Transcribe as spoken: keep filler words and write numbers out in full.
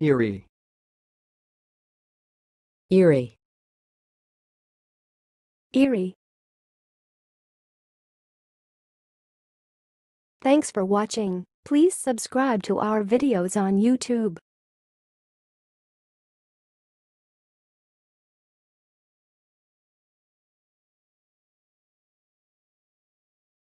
eery, eery, eery. Thanks for watching. Please subscribe to our videos on YouTube.